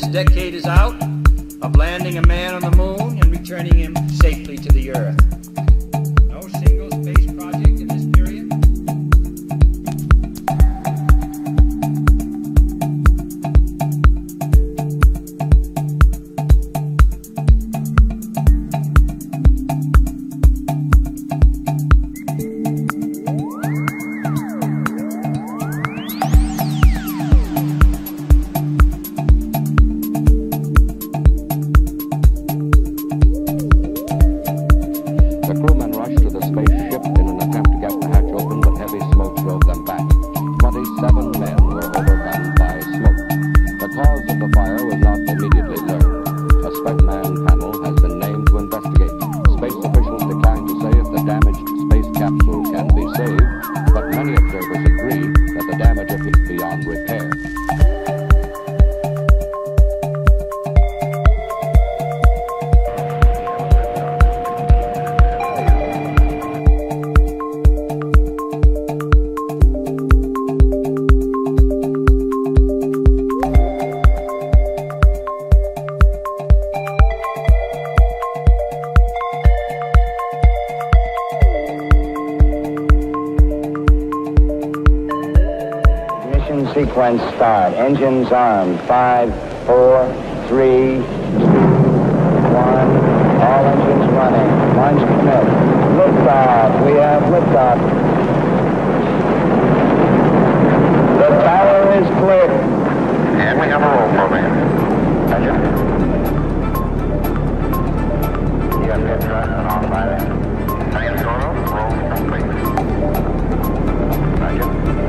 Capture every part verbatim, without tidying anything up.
decade is out of landing a man on the moon and returning him safely to the Earth. No single space project in this period. Sequence start. Engines armed. Five, four, three, two, one. All engines running. Launch commit. Liftoff. We have liftoff. The tower is clear. And we have a roll program. Roger. You got pins running on by there. Hands going up. Roll complete. Roger.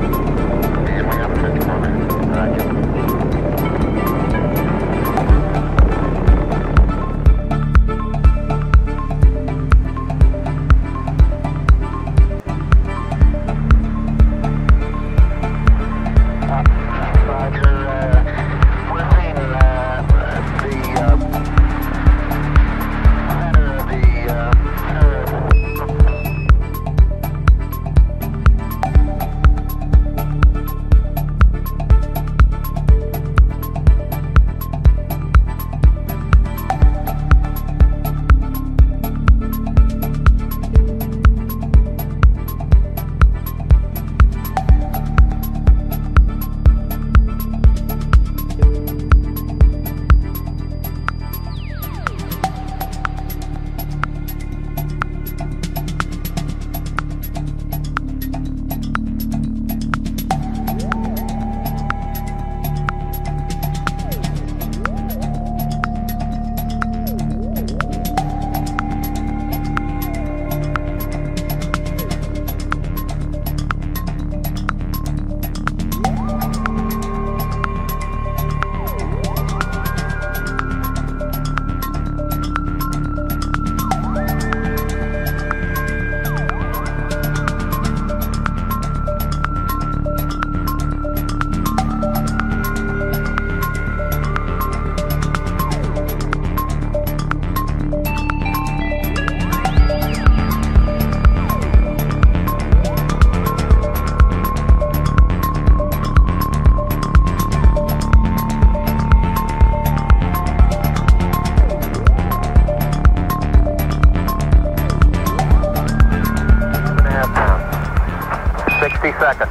sixty seconds.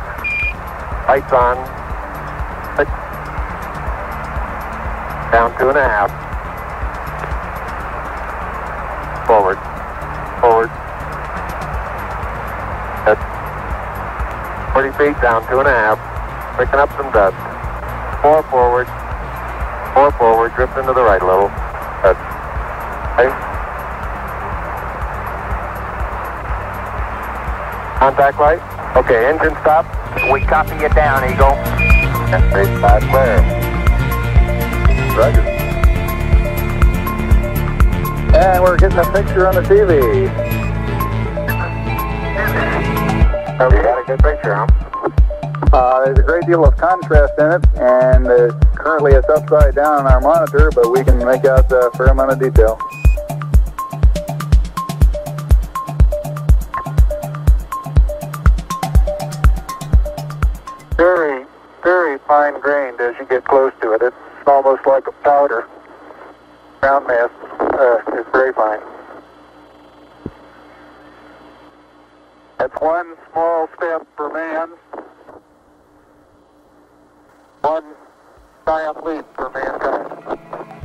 Lights on. Down two and a half. Forward. Forward. Good. forty feet, down two and a half. Picking up some dust. Four forward. Four forward. Drift into the right a little. Good. Okay. Contact light. Okay, engine stop. We copy you down, Eagle. Base five clear. Roger. And we're getting a picture on the T V. Have you got a good picture, huh? Uh, there's a great deal of contrast in it, and uh, currently it's upside down on our monitor, but we can make out a fair amount of detail. Very, very fine-grained as you get close to it. It's almost like a powder. Ground mass uh, is very fine. That's one small step for man, one giant leap for mankind.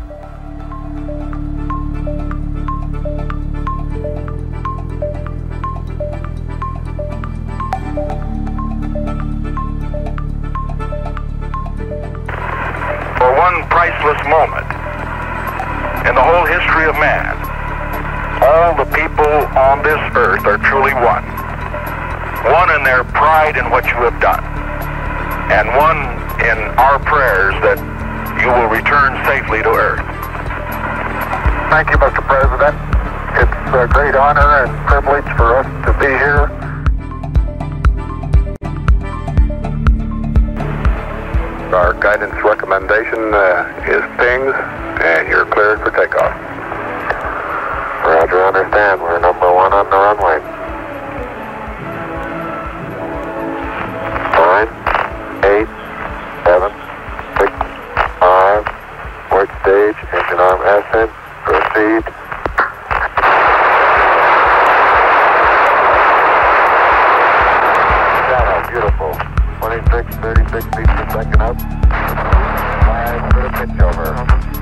For one priceless moment in the whole history of man, all the people on this earth are truly one. One in their pride in what you have done, and one in our prayers that you will return safely to earth. Thank you, Mister President. It's a great honor and privilege for us to be here. Our guidance recommendation uh, is pings, and you're cleared for takeoff. Roger, understand. We're number one on the runway. Nine, eight, seven, six, five, port stage, engine arm ascent, proceed. Shadow, beautiful. twenty-six, thirty-six feet per second up. Five, put a pitch over.